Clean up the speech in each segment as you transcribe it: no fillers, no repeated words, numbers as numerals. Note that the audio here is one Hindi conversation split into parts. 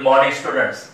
morning students.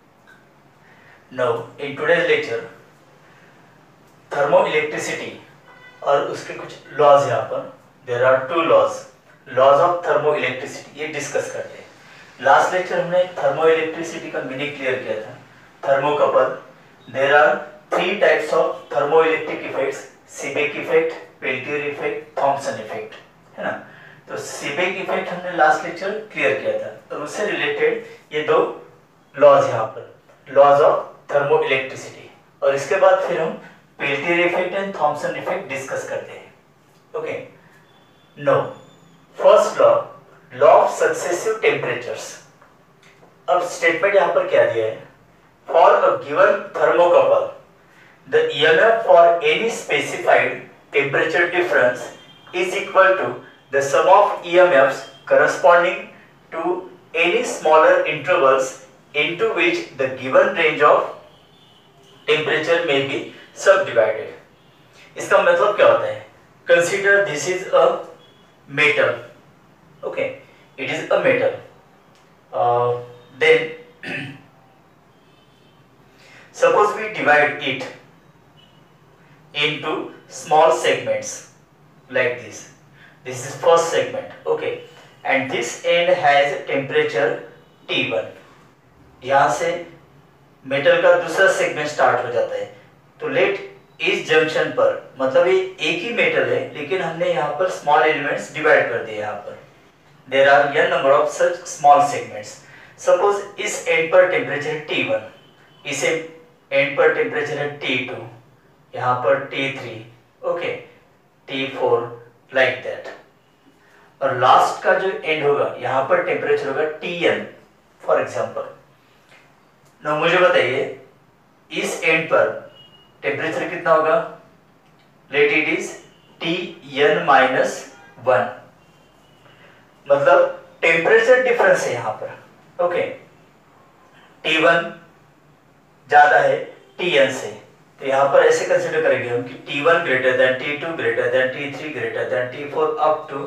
Now in today's lecture thermoelectricity और उसके कुछ लॉज यहाँ पर there are two laws of thermoelectricity ये डिस्कस करते हैं। लास्ट लेक्चर हमने thermoelectricity का मीनिंग क्लियर किया था। Thermocouple there are three types of thermoelectric effects, Seebeck effect, Peltier effect, Thomson effect, है ना। तो सीबेक इफेक्ट हमने लास्ट लेक्चर क्लियर किया था और उससे रिलेटेड ये दो लॉज यहाँ पर लॉज ऑफ थर्मोइलेक्ट्रिसिटी और इसके बाद फिर हम Peltier effect and Thomson effect discuss करते हैं। Okay, now first law of successive temperatures. अब स्टेटमेंट यहाँ पर क्या दिया है, for a given thermocouple the EMF for any specified temperature difference is equal to the sum of EMFs corresponding to any smaller intervals into which the given range of temperature may be subdivided. इसका मतलब क्या होता है? Consider this is a metal. Okay, it is a metal. Then suppose we divide it into small segments. Like this is first segment, okay, and this end has temperature T1. यहाँ से मेटल का दूसरा सेगमेंट स्टार्ट हो जाता है। तो लेट इस जंक्शन पर, मतलब ये एक ही मेटल है लेकिन हमने यहाँ पर स्मॉल एलिमेंट्स डिवाइड कर दिए। यहाँ पर there are n number of such small segments. Suppose इस एंड पर टेम्परेचर है T1, इस एंड पर टेम्परेचर है T2, यहाँ पर T3, okay, T4 like that। और लास्ट का जो एंड होगा यहाँ पर टेम्परेचर होगा Tn फॉर एग्जांपल। ना मुझे बताइए इस एंड पर टेम्परेचर कितना होगा? लेट इट इज Tn-1, मतलब टेम्परेचर डिफरेंस है यहाँ पर। ओके, T1 ज्यादा है Tn से, तो यहाँ पर ऐसे कंसीडर करेंगे हम कि T1 greater than T2 greater than T3 greater than T4 up to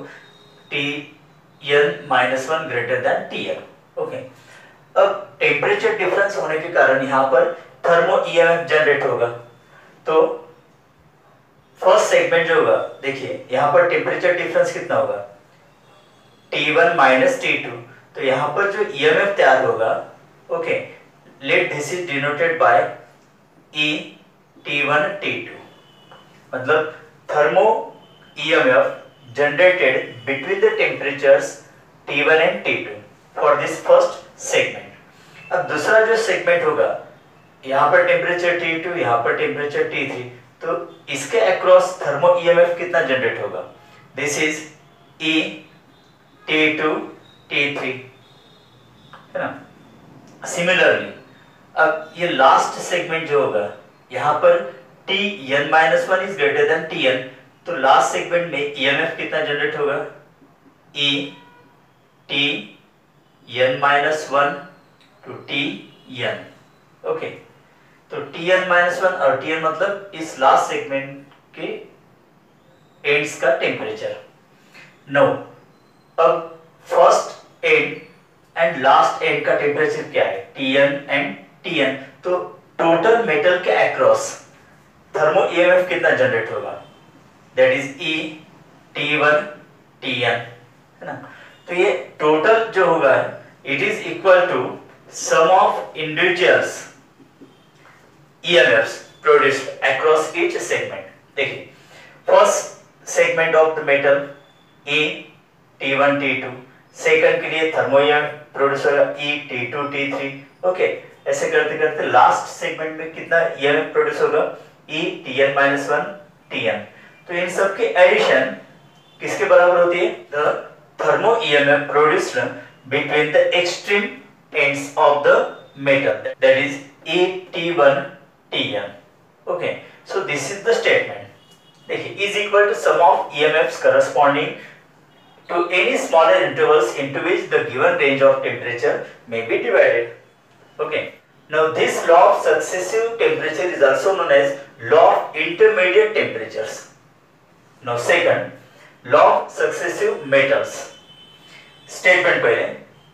Tn-1 greater than Tn। Okay, अब टेम्परेचर डिफरेंस होने के कारण यहाँ पर थर्मो ईएमएफ जनरेट होगा। तो फर्स्ट सेगमेंट जो होगा, देखिए यहाँ पर टेम्परेचर डिफरेंस कितना होगा? T1 minus T2। तो यहाँ पर जो ईएमएफ तैयार होगा, okay, let this is denoted by E T1 T2, मतलब thermo EMF generated between the temperatures T1 and T2 for this first segment। अब दूसरा जो सेगमेंट होगा, यहाँ पर टेम्परेचर T2, यहाँ पर टेम्परेचर T3, तो इसके अक्रॉस थर्मो EMF कितना जनरेट होगा? This is E T2 T3, है ना। सिमिलरली अब ये लास्ट सेगमेंट जो होगा, यहाँ पर Tn-1 is greater than Tn, तो लास्ट सेगमेंट में EMF कितना जनरेट होगा? E Tn-1 to Tn। Okay, तो Tn-1 और Tn मतलब इस लास्ट सेगमेंट के एंड्स का टेम्परेचर। नो, अब first end and last end का टेम्परेचर क्या है? Tn and Tn। तो टोटल मेटल के अक्रॉस थर्मो ईएमएफ कितना जनरेट होगा? That is E T1 Tn, है ना। तो ये टोटल जो होगा it is equal to sum of individuals EMFs produced across each segment. देखिए first segment of the metal E T1 T2, second के लिए थर्मो ईएमएफ प्रोड्यूस होगा E T2 T3, ओके। ऐसे करते करते लास्ट सेगमेंट में कितना ईएमएफ प्रोड्यूस होगा? E Tn-1 Tn। तो इन सब की एडिशन किसके बराबर होती है? The thermo EMF produced between the extreme ends of the metal, that is E T1 Tn। Okay, so this is the statement. देखिए is equal to sum of EMFs corresponding to any smaller intervals into which the given range of temperature may be divided. Okay, now this law of successive temperature is also known as law of intermediate temperatures. Now second, law of successive metals. Statement पहले,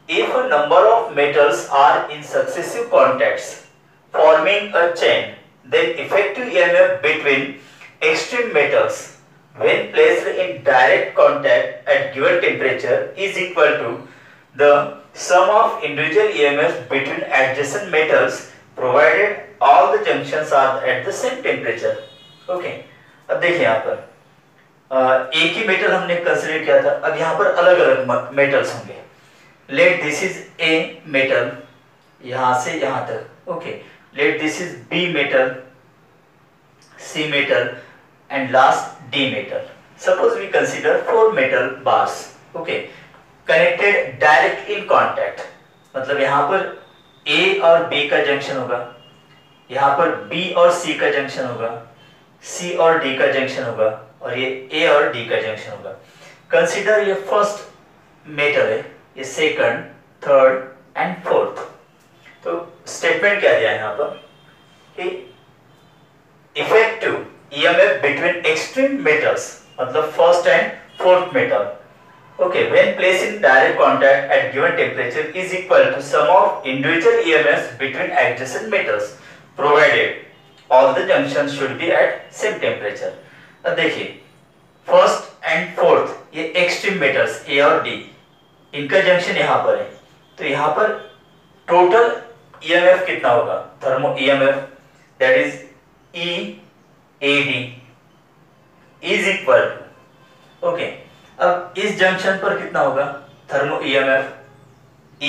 If a number of metals are in successive contacts forming a chain, then effective EMF between extreme metals when placed in direct contact at given temperature is equal to the sum of individual EMFs between adjacent metals provided all the junctions are at the same temperature. Okay, अब देखिए यहाँ पर एक ही मेटल हमने कंसीडर किया था, अब यहाँ पर अलग अलग मेटल्स होंगे. Let this is A metal यहाँ से यहाँ तक. Okay, let this is B metal, C metal and last D metal. Suppose we consider 4 metal bars, okay, connected direct in contact. मतलब यहाँ पर A और B का जंक्शन होगा, यहाँ पर B और C का जंक्शन होगा, C और D का जंक्शन होगा, और ये A और D का जंक्शन होगा. कंसिडर ये फर्स्ट मेटल है, ये सेकंड, थर्ड एंड फोर्थ. तो स्टेटमेंट क्या दिया है यहाँ पर कि effective EMF between extreme metals, मतलब first and fourth metal, okay, when placed in direct contact at given temperature is equal to sum of individual EMFs between adjacent metals, provided all the junctions should be at same temperature. अब देखिए फर्स्ट एंड फोर्थ ये एक्सट्रीम मेटल्स A और D, इनका जंक्शन यहाँ पर है, तो यहाँ पर टोटल EMF कितना होगा, thermo EMF, that is EAD is equal to, okay, अब इस जंक्शन पर कितना होगा थर्मो EMF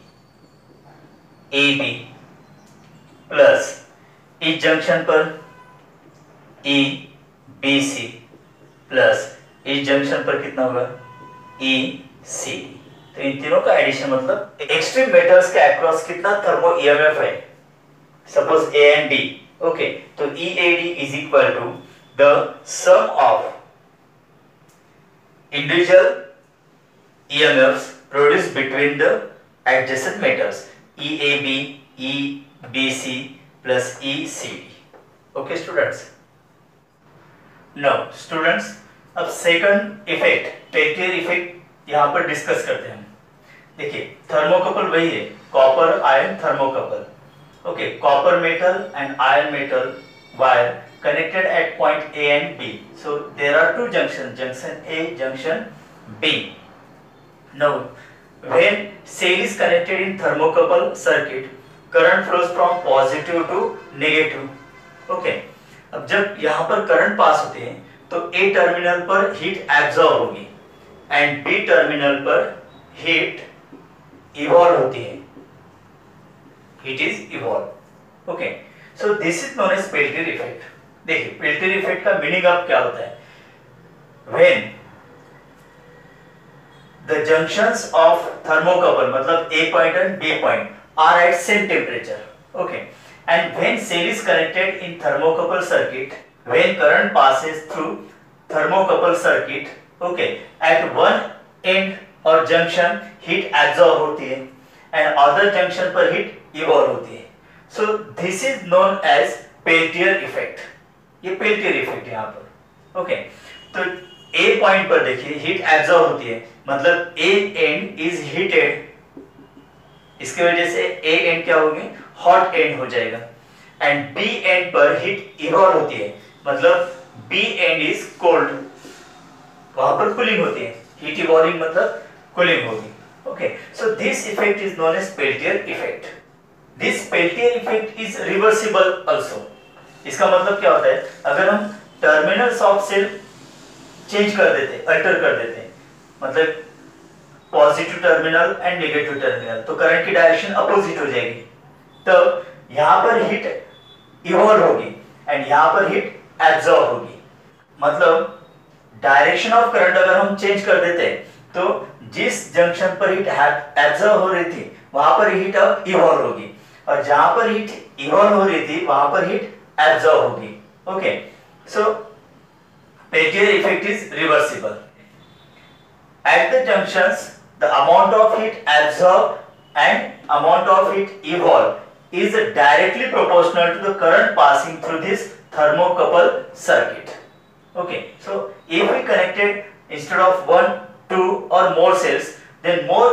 EAB प्लस इस जंक्शन पर EBC प्लस इस जंक्शन पर कितना होगा ECD. तो इन तीनों का एडिशन मतलब एक्सट्रीम मेटल्स के अक्रॉस कितना थर्मो EMF है, suppose A and D. Okay, तो EAD is equal to the sum of individual EMFs produced between the adjacent metals EAB, EBC plus ECD. Okay students. Now students, अब सेकंड इफेक्ट, पेल्टियर इफेक्ट यहाँ पर डिस्कस करते हैं. देखिए थर्मोकपल वही है, copper iron thermocouple. Okay, copper metal and iron metal wire connected at point A and B. So there are two junctions, junction A, junction B. Now, when cell is connected in thermocouple circuit, current flows from positive to negative. Okay, अब जब यहाँ पर करंट पास होते हैं तो A टर्मिनल पर हीट एब्जॉर्ब होगी एंड B टर्मिनल पर हीट इवॉल्व होती है. It is evolved. Okay, so this is known as Peltier effect. देखिए Peltier effect का मीनिंग अब क्या होता है, when the junctions of thermocouple मतलब A point and B point are at same temperature. Okay, and when cell is connected in thermocouple circuit, when current passes through thermocouple circuit, okay, at one end और junction heat absorb होती है and other junction पर heat इवॉल्व होती है. So this is known as Peltier effect. ये पेल्टियर इफेक्ट यहाँ पर. ओके, तो ए पॉइंट पर देखिए हीट एब्जॉर्ब होती है, मतलब ए एंड इज हीटेड, इसकी वजह से ए एंड क्या होगी, हॉट एंड हो जाएगा, एंड बी एंड पर हीट इवॉल्व होती है, मतलब बी एंड इज कोल्ड, वहां पर कूलिंग होती है. हीट इवॉल्विंग मतलब कूलिंग होगी. Okay, so this effect is known as Peltier effect. This Peltier effect is reversible also. इसका मतलब क्या होता है, अगर हम टर्मिनल्स ऑफ सेल चेंज कर देते, अल्टर कर देते, मतलब positive terminal and negative terminal, तो करंट की डायरेक्शन अपोजिट हो जाएगी. तब यहाँ पर हीट इवॉल्व होगी एंड यहाँ पर हीट एब्जॉर्ब होगी. मतलब डायरेक्शन ऑफ करंट अगर हम चेंज कर देते तो जिस जंक्शन पर हीट एब्जॉर्ब हो रही थी वहां पर हीट अब इवॉल्व होगी, और जहां पर हीट इवॉल्व हो रही थी वहां पर हीट एब्जॉर्ब होगी. Okay, so Peltier effect is reversible. At the junctions the amount of heat absorb and amount of heat evolve is directly proportional to the current passing through this thermocouple circuit. Okay, so if we connected instead of 1, 2 or more cells, then more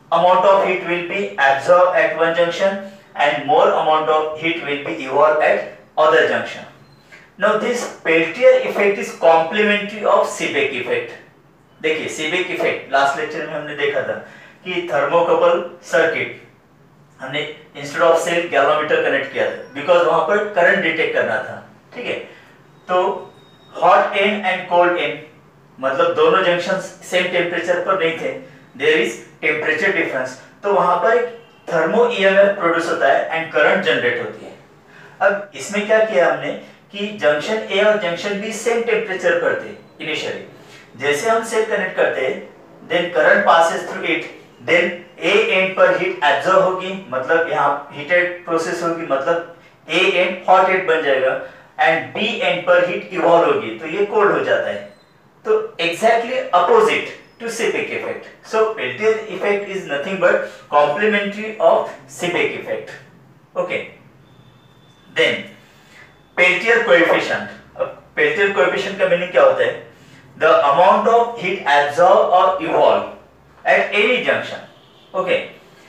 amount of heat will be absorbed at one junction and more amount of heat will be evolved at other junction. Now this Peltier effect is complementary of Seebeck effect. देखिए Seebeck effect लास्ट लेक्चर में हमने देखा था कि थर्मोकपल सर्किट हमने instead of cell galvanometer connect किया था बिकॉज वहां पर करंट डिटेक्ट करना था, ठीक है। तो hot end and cold end मतलब दोनों जंक्शन सेम टेम्परेचर पर नहीं थे, देयर इज टेम्परेचर डिफरेंस, तो वहां पर एक थर्मो ईएमएफ प्रोड्यूस होता है एंड करंट जनरेट होती है। अब इसमें क्या किया हमने कि जंक्शन ए और जंक्शन बी सेम टेम्परेचर पर थे इनिशियली, जैसे हम सेल कनेक्ट करते हैं then current passes through it, then A end पर हीट एब्जॉर्ब होगी मतलब यहाँ हीटेड प्रोसेस होगी मतलब ए एंड हॉट एंड बन जाएगा एंड बी एंड पर हीट इवॉल्व होगी तो ये कोल्ड हो जाता है। तो exactly opposite to Seebeck effect. So Peltier effect is nothing but complementary of Seebeck effect. Okay. Then Peltier coefficient. Peltier coefficient का मीनिंग क्या होता है? The amount of heat absorbed or evolved at any junction. Okay.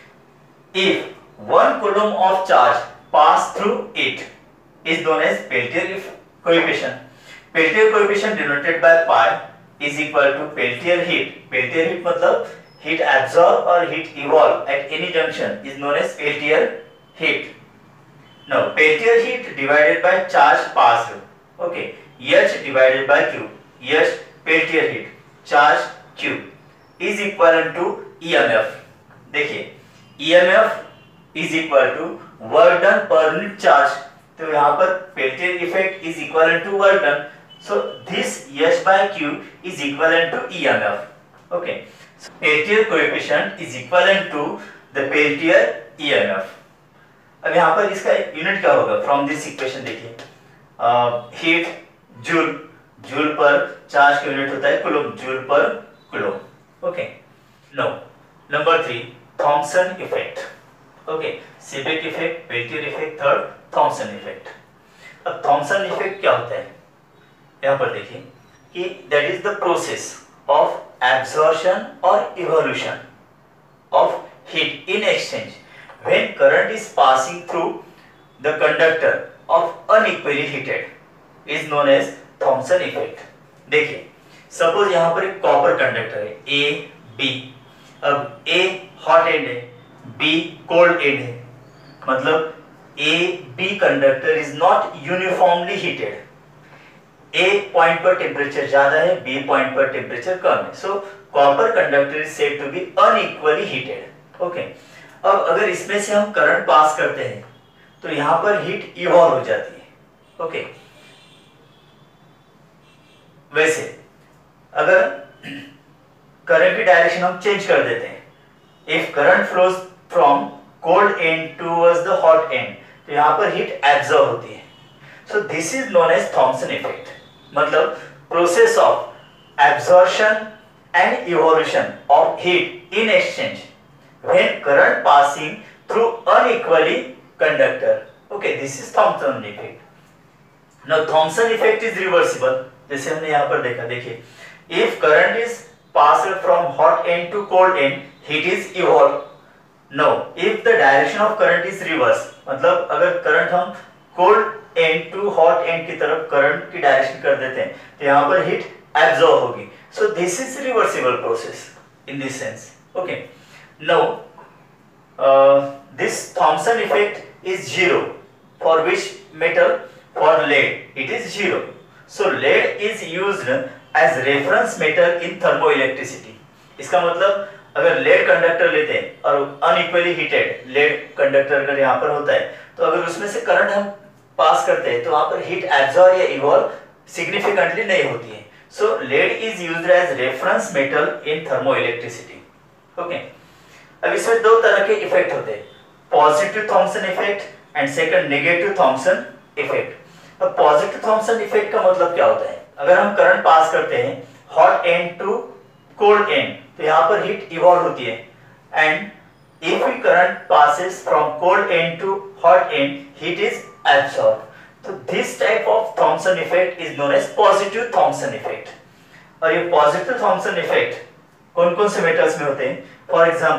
If 1 coulomb of charge pass through it is known as Peltier coefficient. Peltier coefficient denoted by pi is equal to Peltier heat. Peltier heat मतलब heat absorb or heat evolve at any junction is known as Peltier heat. Now Peltier heat divided by charge passed. Okay, H divided by Q. H Peltier heat, charge Q is equal to EMF. देखिए EMF is equal to work done per unit charge. तो यहाँ पर Peltier effect is equal to work done. So this H by Q is equivalent to EMF. Okay. So Peltier coefficient is equivalent to the Peltier EMF. अब यहाँ पर इसका यूनिट क्या होगा? From this equation देखिए, heat जूल, जूल पर चार्ज का यूनिट होता है कूलम, जूल पर coulomb. Okay. Now number 3, Thomson effect. Okay. Seebeck effect, Peltier effect, third Thomson effect. अब Thomson effect क्या होता है? यहाँ पर देखिए कि that is the process of absorption or evolution of heat in exchange when current is passing through the conductor of unequally heated is known as Thomson effect. देखिए सपोज यहाँ पर एक कॉपर कंडक्टर है A, B, अब A हॉट एंड है, B कोल्ड एंड है, मतलब A, B conductor is not uniformly heated. A point पर टेम्परेचर ज्यादा है, B पॉइंट पर टेम्परेचर कम है. So copper conductor is said to be unequally heated. Okay. अब अगर इसमें से हम करंट पास करते हैं तो यहां पर हीट इवॉल्व हो जाती है. ओके. वैसे अगर करंट की डायरेक्शन हम चेंज कर देते हैं, if current flows from cold end towards the hot end, तो यहां पर हीट एब्जॉर्ब होती है. So this is known as Thomson effect. मतलब process of absorption and evolution of heat in exchange when current passing through unequally conductor. Okay, this is Thomson effect. Now Thomson effect is reversible, जैसे हमने यहां पर देखा. देखिए, if current is passed from hot end to cold and, heat is evolve. Now, if the direction of current is reverse, मतलब अगर करंट हम cold end to hot end की तरफ करंट की डायरेक्शन कर देते हैं तो यहां पर हीट एब्जॉर्ब होगी. So this is reversible process in this sense. Okay. Now this Thomson effect is zero for which metal? For lead it is zero. So lead is used as reference metal in thermoelectricity. इसका मतलब अगर लेड कंडक्टर लेते हैं और अनइक्वली हीटेड लेड कंडक्टर अगर यहाँ पर होता है तो अगर उसमें से करंट हम पास करते हैं तो वहां पर हीट एब्जॉर्ब या इवॉल्व सिग्निफिकेंटली नहीं होती है. So lead is used as reference metal in thermoelectricity. Okay. अब इसमें दो तरह के इफेक्ट होते हैं, positive Thomson effect and second negative Thomson effect. अब पॉजिटिव थॉमसन इफेक्ट का मतलब क्या होता है? अगर हम करंट पास करते हैं hot end to cold end तो यहाँ पर हीट इवॉल्व होती है, and if we current passes from cold end to hot end, heat is absorbed. So this type of Thomson effect is known as positive Thomson effect. और ये positive Thomson effect कौन कौन से मेटल्स में होते हैं? For example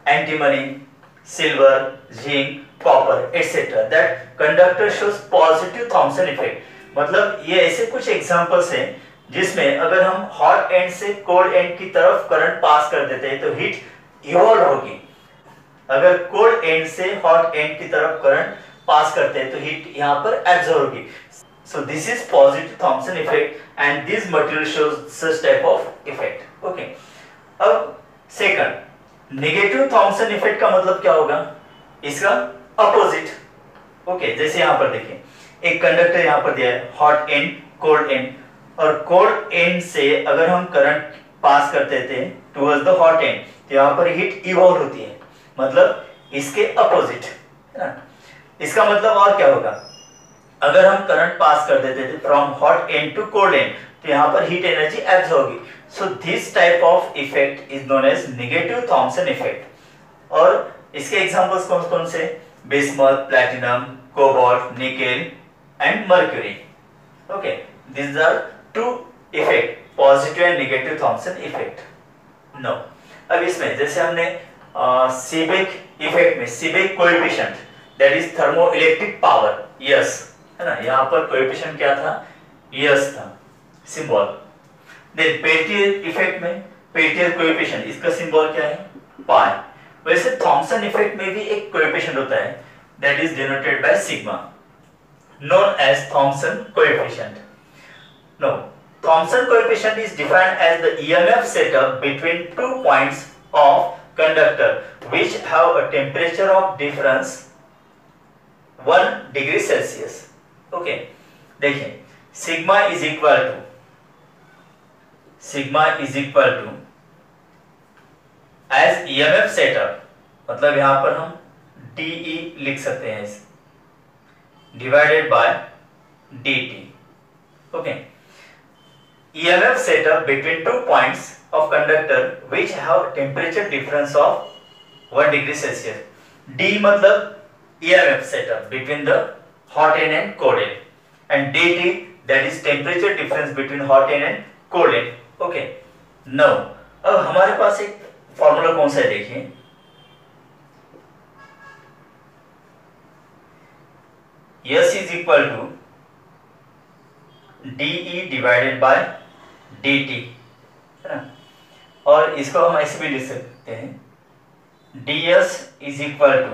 antimony, silver, zinc, copper, etc. That conductor shows positive Thomson effect. मतलब ये ऐसे कुछ एग्जांपल्स हैं जिसमें अगर हम हॉट एंड से कोल्ड एंड की तरफ करंट पास कर देते हैं तो हीट इवॉल्व होगी। अगर कोल्ड एंड से हॉट एंड की तरफ करंट पास करते हैं तो हीट यहाँ पर एब्जॉर्ब होगी। So this is positive Thomson effect and this material shows such type of effect. Okay. अब सेकंड नेगेटिव थॉमसन इफेक्ट का मतलब क्या होगा? इसका अपोजिट। ओके, जैसे यहाँ पर देखिए एक कंडक्टर यहाँ पर दिया है, हॉट एंड कोल्ड एंड, और कोल्ड एंड से अगर हम करंट पास करते थे टुवर्ड्स द हॉट एंड तो यहाँ पर हीट इवॉल्व होती है, मतलब इसके अपोजिट है ना। इसका मतलब और क्या होगा? अगर हम करंट पास कर देते थे from hot end to cold end तो यहाँ पर हीट एनर्जी एब्जॉर्ब होगी। So this type of effect is known as negative Thomson effect. और इसके एग्जांपल्स कौन कौन से? Bismuth, platinum, cobalt, nickel and mercury. Okay, these are two effect, positive and negative Thomson effect. Now, अब इसमें जैसे हमने सीबेक इफेक्ट में Seebeck coefficient that is thermoelectric power, S है ना, यहाँ पर कोएफिशिएंट क्या था? यस था सिंबल। देन पेल्टियर इफेक्ट में पेल्टियर कोएफिशिएंट, इसका सिंबल क्या है? पाई। वैसे थॉमसन इफेक्ट में भी एक कोएफिशिएंट होता है that is denoted by sigma, known as Thomson coefficient. Now, Thomson coefficient is defined as the EMF setup between 2 points of conductor which have a temperature of difference 1 degree Celsius. Okay, देखिए sigma is equal to as EMF setup, मतलब यहाँ पर हम DE लिख सकते हैं इस divided by dt. Okay, EMF setup between 2 points of conductor which have temperature difference of 1 degree Celsius. D मतलब EMF setup between the hot end and cold end, and dt that is temperature difference between hot end and cold end. Okay, now अब हमारे पास एक फॉर्मूला कौन सा है? देखिए S is equal to dE divided by dt है ना, और इसको हम ऐसे भी लिख सकते हैं ds is equal to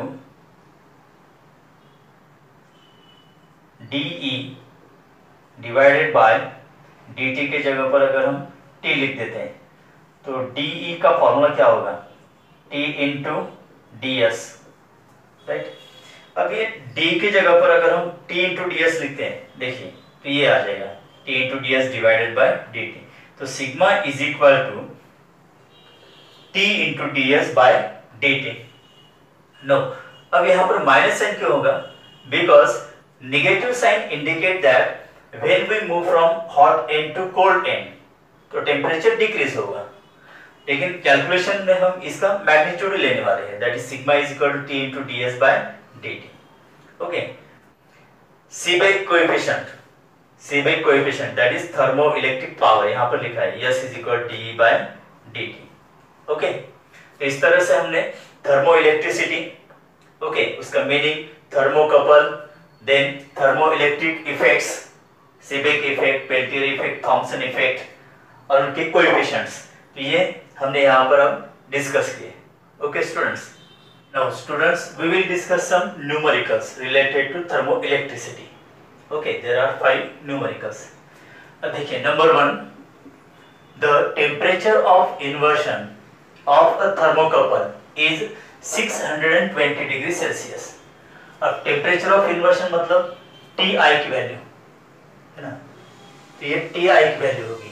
dE divided by dt के जगह पर अगर हम t लिख देते हैं तो dE का फॉर्मूला क्या होगा? t into ds, right. अब ये d की जगह पर अगर हम t into ds लिखते हैं, देखिए तो ये आ जाएगा t into ds divided by dt। तो sigma is equal to t into ds by dt। Now, अब यहाँ पर माइनस साइन क्यों होगा? Because negative sign indicate that when we move from hot end to cold end तो टेम्परेचर डिक्रीज होगा, लेकिन कैलकुलेशन में हम इसका मैग्नीट्यूड लेने वाले हैं, that is sigma is equal to t into ds by dt। Okay, Seebeck coefficient that is thermoelectric power, यहाँ पर लिखा है S is equal dE by dt। Okay, तो इस तरह से हमने थर्मोइलेक्ट्रिसिटी, ओके, उसका meaning, thermocouple, then thermoelectric effects, Seebeck effect, Peltier effect, Thomson effect और उनके कोएफिशिएंट्स, तो ये हमने यहाँ पर अब डिस्कस किए। Okay students, now students we will discuss some numericals related to thermoelectricity. Okay, there are 5 numericals. अब देखिए number 1, the temperature of inversion of a thermocouple is 620 degree Celsius. अब टेम्परेचर ऑफ इन्वर्शन मतलब Ti की वैल्यू है ना, तो ये Ti की वैल्यू होगी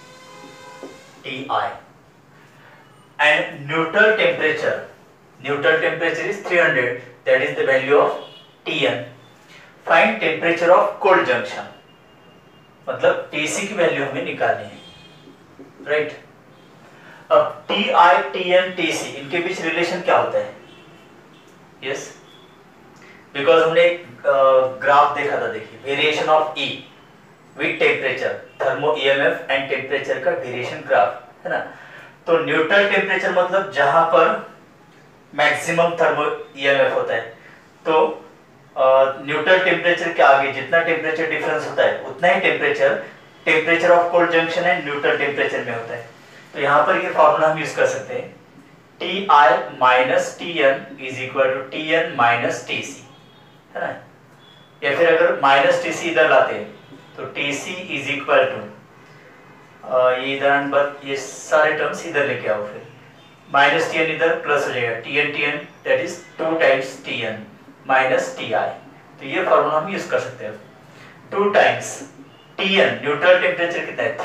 Ti, and neutral temperature is 300, that is the value of Tn. Find temperature of cold junction, मतलब Tc की वैल्यू हमें निकालनी है, राइट। अब Ti, Tn, Tc इनके बीच रिलेशन क्या होता है? यस, बिकॉज हमने एक ग्राफ देखा था, देखिए variation of E with temperature, thermo EMF and temperature का वेरिएशन ग्राफ है ना। तो न्यूट्रल टेम्परेचर मतलब जहां पर मैक्सिमम थर्मो ईएमएफ होता है। तो न्यूट्रल टेम्परेचर के आगे जितना टेम्परेचर डिफरेंस होता है उतना ही टेम्परेचर ऑफ कोल्ड जंक्शन है न्यूट्रल टेम्परेचर में होता है। तो यहाँ पर ये फॉर्मूला हम यूज कर सकते हैं, T I minus T N is equal to T N minus T C, है ना। या फिर अगर माइनस टी सी इधर लाते हैं तो T C is equal to ये इधर ये सारे टर्म्स इधर लेके आओ, फिर माइनस टी एन इधर प्लस हो जाएगा, T N that is 2 times T N minus T I. तो ये फॉर्मूला हम यूज कर सकते हैं। 2 times T N neutral temperature कितना है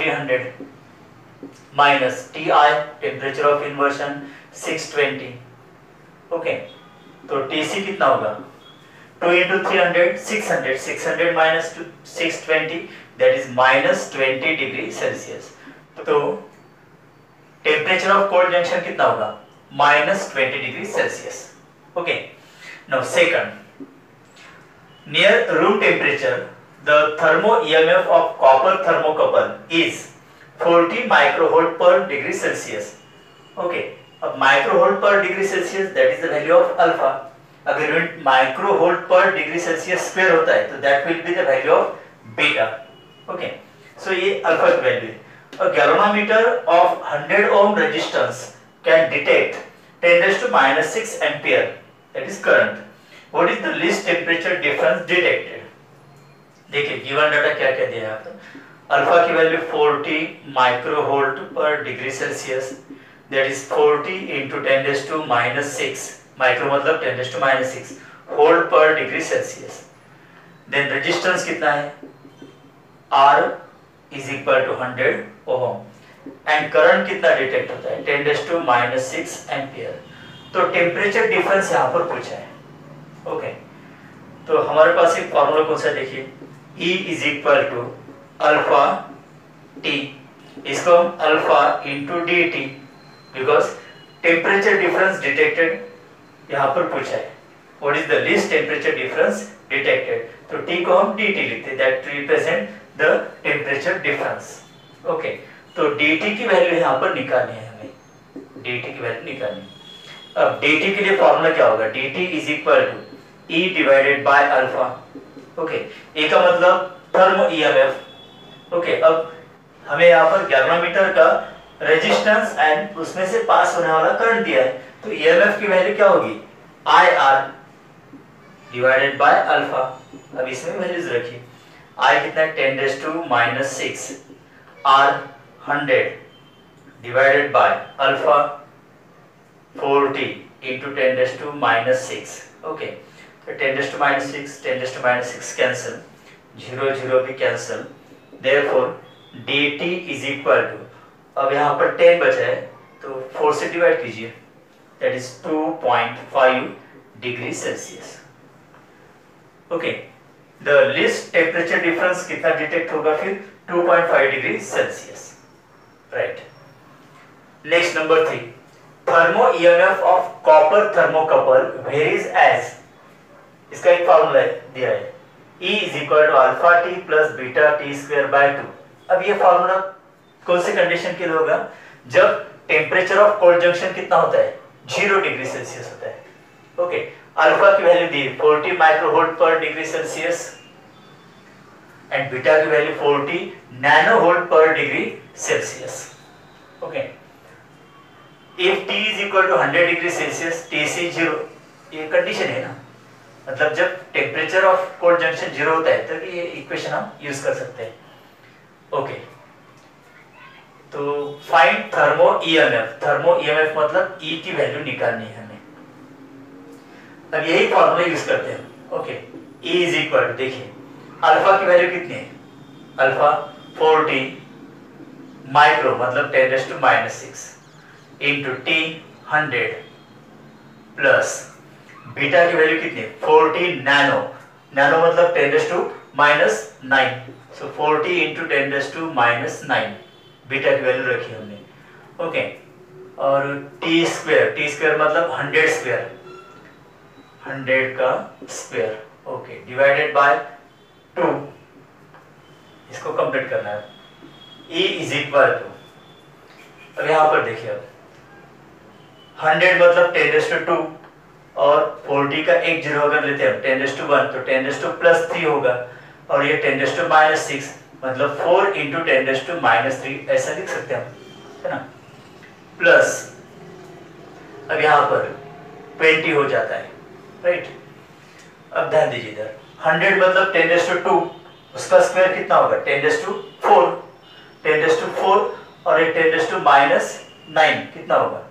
300 minus T I temperature of inversion 620। Okay, तो टी सी कितना होगा 2 into 300 600 600 minus 620 that is minus 20 degree Celsius. तो टेम्परेचर ऑफ कोल्ड जंक्शन कितना होगा minus 20 degree Celsius. Okay, now second, near room temperature the thermo EMF of copper thermocouple is 40 microvolt per degree Celsius. Okay, अब microvolt per degree Celsius that is the value of alpha. अगर unit microvolt per degree Celsius square होता है तो that will be the value of beta. Okay, so ये अल्फा की वैल्यू है। A galvanometer of 100 ohm resistance can detect 10⁻⁻⁶ ampere, that is current. What is the least temperature difference detected? देखिए गिवन डाटा क्या क्या दिया है आपको। अल्फा की value 40 microvolt per degree Celsius, that is 40 into 10⁻⁶, micro मतलब 10⁻⁶ volt per degree Celsius. Then resistance कितना है R is equal to 100 ohm and current कितना डिटेक्ट होता है 10⁻⁶ एम्पियर। तो टेम्परेचर डिफरेंस यहाँ पर पूछा है। ओके, तो हमारे पास एक फॉर्मूला कौन सा देखिए, E is equal to alpha T, इसको हम alpha into D T, because temperature difference detected यहाँ पर पूछा है। What is the least temperature difference detected, तो T को हम dt लिखते हैं, that represent the temperature difference. Okay, तो dt की वैल्यू यहाँ पर निकालनी है हमें, dt की वैल्यू निकालनी। अब dt के लिए फॉर्मूला क्या होगा, dt is equal to E divided by alpha. Okay, E का मतलब थर्मो ईएमएफ। ओके, अब हमें यहाँ पर गैल्वेनोमीटर का रेजिस्टेंस एंड उसमें से पास होने वाला करंट दिया है, तो ईएमएफ की वैल्यू क्या होगी IR डिवाइडेड बाय अल्फा। अब इसमें वैल्यूज रखिए, I कितना है 10⁻⁶, R 100 divided by alpha 40 into 10⁻⁶। Okay, तो 10⁻⁶ कैंसिल, 0 0 भी cancel, therefore dt is equal to, अब यहाँ पर 10 बचा है तो 4 से डिवाइड कीजिए, that is 2.5 degree Celsius. Okay, the least temperature difference कितना डिटेक्ट होगा फिर 2.5 degree Celsius, right. Next number 3, thermo EMF of copper thermocouple varies as, इसका एक फॉर्मूला दिया है, E is equal to alpha T plus beta T square by 2। अब ये फॉर्मूला कौन से कंडीशन के लिए होगा, जब टेम्परेचर ऑफ कोल्ड जंक्शन कितना होता है 0 डिग्री सेल्सियस होता है। ओके, अल्फा की वैल्यू दी 40 microvolt per degree Celsius and beta की value 40 nanovolt per degree Celsius. Okay, if T is equal to 100 degree Celsius, Tc 0, ये कंडीशन है ना, मतलब जब टेम्परेचर ऑफ कोल्ड जंक्शन 0 होता है तो ये इक्वेशन हम यूज कर सकते हैं। ओके, तो find thermo EMF, thermo EMF मतलब E की वैल्यू निकालनी है हमें। अब यही फॉर्मूला यूज करते हैं। Okay, E is equal to, देखिए अल्फा की वैल्यू कितनी है, अल्फा 40 माइक्रो मतलब 10⁻⁶ इंटू T 100 प्लस बीटा की वैल्यू कितनी है 40 नैनो, नैनो मतलब 10⁻⁹, सो 40 इंटू 10⁻⁹, बीटा की वैल्यू रखी हमने। ओके, और टी स्क्वायर मतलब 100 स्क्वायर, 100 का स्क्वायर। ओके, डिवाइडेड बाय 2, इसको कंप्लीट करना है। E इज इक्वल टू, अब यहाँ पर देखिए, अब 100 मतलब 10⁻², और 40 का एक जीरो अगर लेते हैं 10⁻1 तो 10⁻+3 होगा, और ये 10⁻⁻6 मतलब 4 × 10⁻³ ऐसा लिख सकते हैं हम, है ना। प्लस अब यहाँ पर 20 हो जाता है, राइट। अब ध्यान दीजिए इधर 100 मतलब 10⁻², उसका स्क्वायर कितना होगा 10⁻4, 10⁻4, और एक 10⁻⁻9 कितना होगा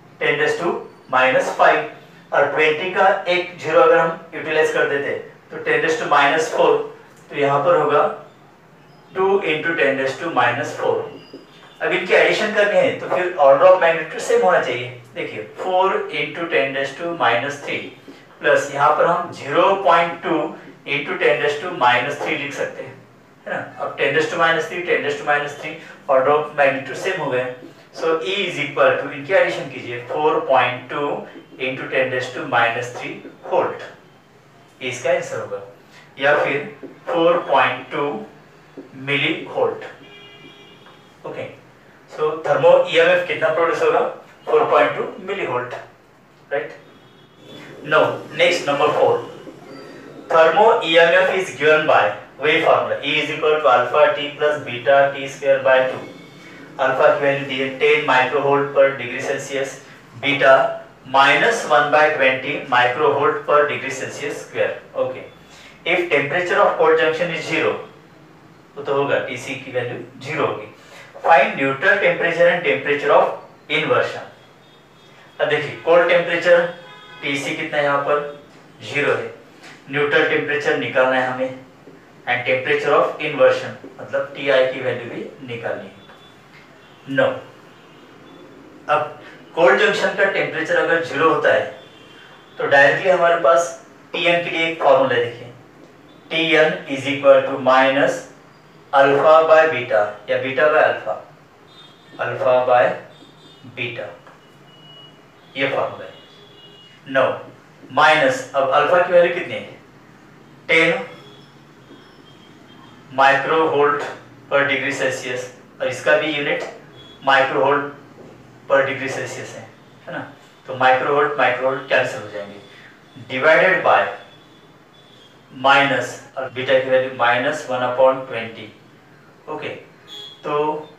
10⁻⁻5, और 20 का एक जीरो अगर हम यूटिलाइज कर देते तो 10⁻⁻4, तो यहाँ पर होगा 2 × 10⁻⁻4। अब इनकी एडिशन करनी है तो फिर ऑर्डर ऑफ मैग्नीट्यूड सेम होना चाहिए। देखिए 4 × 10⁻³ प्लस यहाँ पर हम 0.2 × 10⁻³ लिख सकते हैं, है ना। अब 10⁻³ 10⁻³ ऑर्डर ऑफ मैग्नीट्यूड सेम हो गए, so E is equal to, इनकी एडिशन कीजिए 4.2 × 10⁻³ वोल्ट, इसका आंसर होगा, या फिर 4.2 millivolt. Okay, so thermo EMF कितना प्रोड्यूस होगा 4.2 millivolt, right. Now next number 4, thermo EMF is given by वही formula E is equal to alpha T plus beta T square by 2। Alpha की वैल्यू दी है 10 microvolt per degree Celsius, beta -1/20 microvolt per degree Celsius square. Okay, if temperature of cold junction is 0 तो होगा Tc की वैल्यू 0 होगी। Find neutral temperature and temperature of inversion. अब देखिए कोल्ड टेम्परेचर Tc कितना है, यहाँ पर 0 है, न्यूट्रल टेम्परेचर निकालना है हमें, एंड टेम्परेचर ऑफ इन्वर्शन मतलब Ti की वैल्यू भी निकालनी है। नो, अब कोल्ड जंक्शन का टेम्परेचर अगर 0 होता है तो डायरेक्टली हमारे पास Tn के लिए एक फॉर्मूला है, देखिए Tn is equal to minus alpha by beta या beta by alpha, alpha by beta, ये फॉर्मूला है। नो माइनस, अब अल्फा की वैल्यू कितनी है 10 माइक्रोवोल्ट पर डिग्री सेल्सियस, और इसका भी unit microvolt per degree Celsius है ना, तो माइक्रोवोल्ट माइक्रोवोल्ट कैंसिल हो जाएंगे, डिवाइडेड बाय माइनस, और बीटा की वैल्यू -1/20। ओके, तो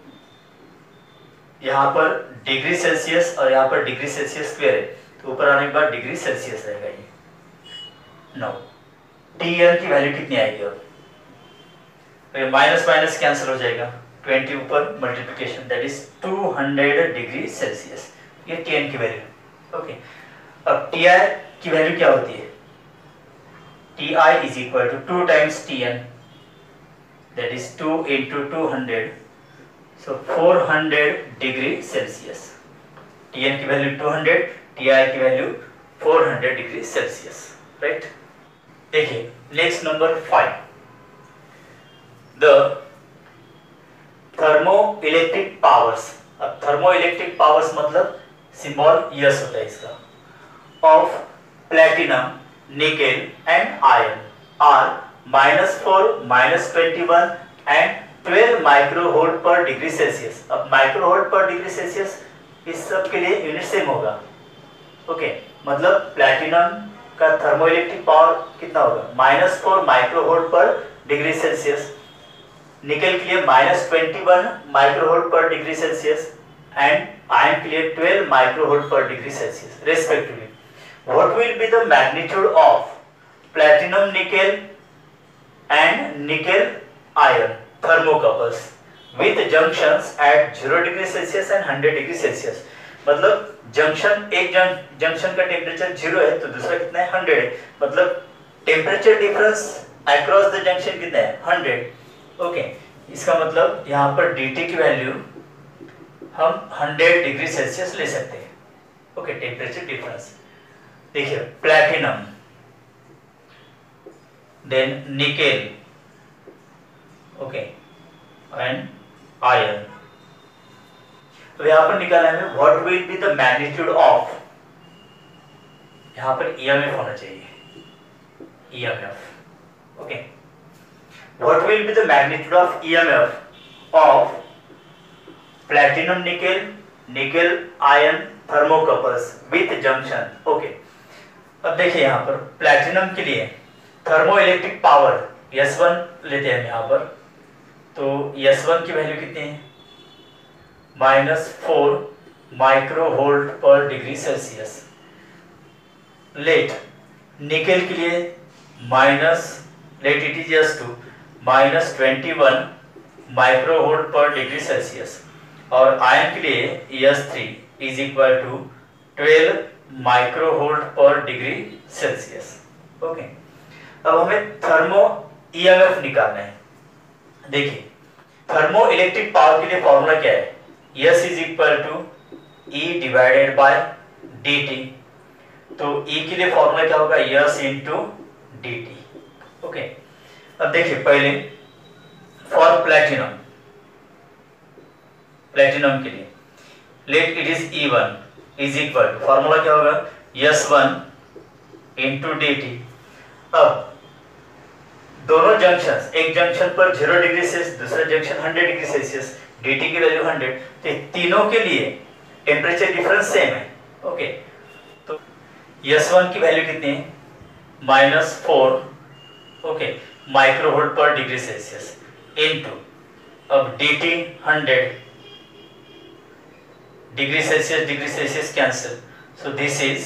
यहाँ पर डिग्री सेल्सियस और यहाँ पर डिग्री सेल्सियस स्क्वायर है, तो ऊपर आने के बाद डिग्री सेल्सियस रहेगा ये। नो, Tn की वैल्यू कितनी आएगी, और माइनस माइनस कैंसिल हो जाएगा, 20 ऊपर multiplication, that is 200 degree Celsius, ये Tn की वैल्यू। ओके, अब Ti की वैल्यू क्या होती है, Ti is equal to 2 times Tn, that is 2 into 200, so 400 degree Celsius। Tn की वैल्यू 200, Ti की वैल्यू 400 डिग्री सेल्सियस, राइट। देखिए next number 5, the thermo electric powers. अब थर्मो इलेक्ट्रिक पावर्स मतलब सिंबल यस होता है इसका, of platinum, nickel and iron are -4, -21 एंड 12 माइक्रोवोल्ट पर डिग्री सेल्सियस। अब माइक्रोवोल्ट पर डिग्री सेल्सियस इस सब के लिए यूनिट सेम होगा। ओके, मतलब प्लैटिनम का थर्मोइलेक्ट्रिक पावर कितना होगा -4 microvolt per degree Celsius, nickel के लिए -21 microvolt per degree Celsius and iron के लिए 12 microvolt per degree Celsius respectively. What will be the magnitude of platinum nickel and nickel iron thermocouples with junctions at 0 degree Celsius and 100 degree Celsius? मतलब जंक्शन, एक जंक्शन का टेम्परेचर 0 है तो दूसरा कितना है 100 है, मतलब temperature difference across the junction कितना है 100। ओके, इसका मतलब यहाँ पर dt की वैल्यू हम 100 डिग्री सेल्सियस ले सकते हैं। ओके, टेम्परेचर डिफरेंस देखिए platinum, then nickel, okay, and iron. तो यहां पर निकाला है what will be the magnitude of, यहां पर ईएमएफ होना चाहिए, EMF. Okay, what will be the magnitude of EMF of platinum nickel, nickel iron thermocouples with junction. Okay, अब देखिए यहाँ पर प्लैटिनम के लिए थर्मो इलेक्ट्रिक पावर S1 लेते हैं यहाँ पर, तो S1 की वैल्यू कितनी है, -4 microvolt per degree Celsius. Let nickel के लिए let it is S2 -21 microvolt per degree Celsius, और आयन के लिए S3 is equal to 12 microvolt per degree Celsius. Okay, अब हमें थर्मो EMF निकालना है। देखिए थर्मो इलेक्ट्रिक पावर के लिए फॉर्मूला क्या है, S is equal to E divided by dt। तो E के लिए फॉर्मूला क्या होगा, S इंटू dt। ओके, अब देखिए पहले फॉर प्लैटिनम के लिए let it is E1 is equal to, formula क्या होगा, S1 इंटू dt। अब दोनों जंक्शन, एक जंक्शन पर 0 डिग्री सेल्सियस, दूसरा जंक्शन 100 डिग्री सेल्सियस, dt की वैल्यू 100, तो तीनों के लिए टेम्परेचर डिफरेंस सेम है। ओके, तो S1 की वैल्यू कितनी है, -4 okay microvolt per degree Celsius into, अब dt 100 degree Celsius cancel, so this is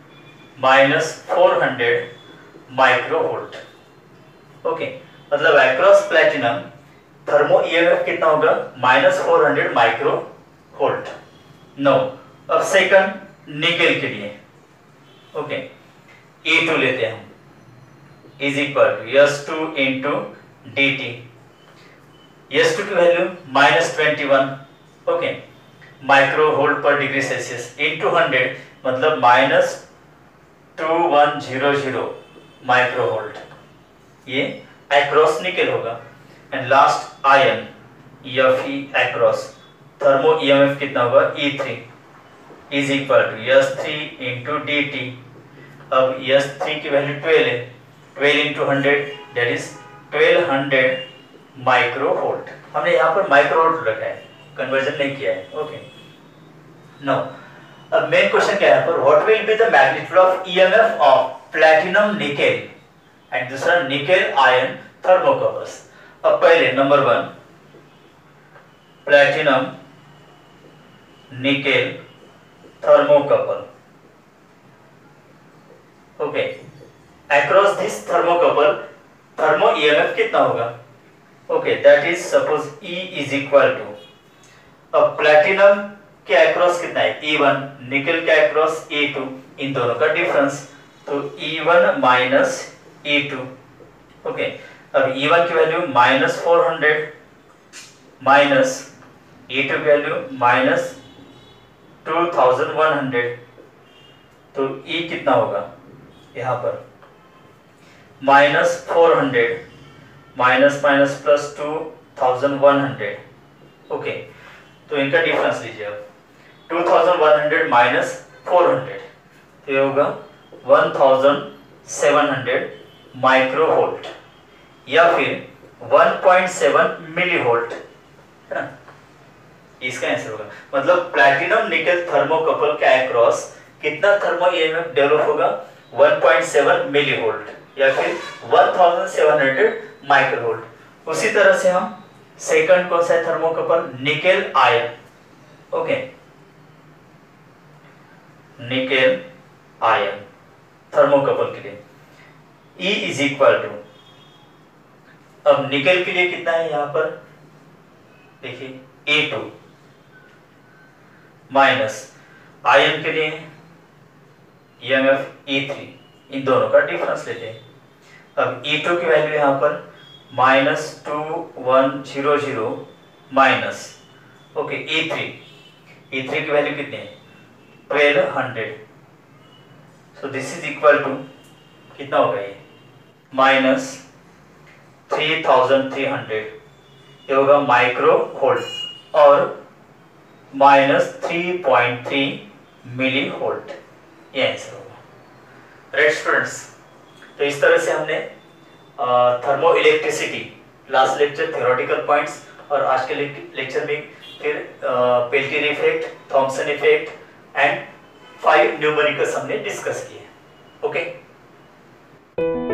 -400 microvolt. Okay, मतलब अक्रॉस प्लैटिनम थर्मो EMF कितना होगा, -400 माइक्रो वोल्ट। नो, अब सेकंड निकेल के लिए, ओके E2 लेते हैं हम, is equal to S2 into dt। S2 की value -21 okay microvolt per degree Celsius into 100, मतलब -2100 माइक्रो वोल्ट, ये अक्रॉस निकेल होगा। And last iron Fe across thermo EMF कितना होगा, E3 is equal to S3 into dt। अब S3 की वैल्यू 12 है, 12 into 100 that is 1200 microvolt. हमने यहाँ पर माइक्रो वोल्ट रखा है, कन्वर्जन नहीं किया है। ओके, नाउ अब मेन क्वेश्चन क्या है यहाँ पर, what will be the magnitude of EMF of platinum nickel and दूसरा निकेल आयन थर्मोकपल्स। अब पहले नंबर 1 platinum nickel thermocouple. Okay, across this thermocouple thermo EMF कितना होगा, okay that is suppose E is equal to, अब प्लैटिनम के अक्रॉस कितना है, E1, निकेल के अक्रॉस E2, इन दोनों का डिफरेंस, तो E1 माइनस E2। ओके, अब E1 की वैल्यू -400 माइनस E2 की वैल्यू -2100, तो E कितना होगा यहाँ पर, -400 माइनस माइनस प्लस 2100। ओके, तो इनका डिफरेंस लीजिए अब, 2100 माइनस 400, तो ये होगा 1700 माइक्रो वोल्ट या फिर 1.7 मिली वोल्ट, है ना, इसका आंसर होगा। मतलब प्लैटिनम निकेल थर्मोकपल के अक्रॉस कितना थर्मो EMF डेवलप होगा, 1.7 मिली वोल्ट या फिर 1700 माइक्रो वोल्ट। उसी तरह से हम सेकंड कौन सा है thermocouple, nickel iron. Okay, nickel iron thermocouple के लिए E इज इक्वल टू, अब निकेल के लिए कितना है यहाँ पर देखिए E2 माइनस आयन के लिए EMF E3, इन दोनों का डिफरेंस लेते हैं। अब E2 की वैल्यू यहाँ पर -2100 माइनस ओके E3 की वैल्यू कितनी है 1200, so this is equal to कितना होगा ये -3300, ये होगा माइक्रो वोल्ट और -3.3 मिली वोल्ट, ये आंसर होगा। राइट स्टूडेंट्स, तो इस तरह से हमने thermo electricity last lecture theoretical points और आज के लेक्चर में फिर Peltier effect, Thomson effect and 5 numericals हमने डिस्कस किए। ओके।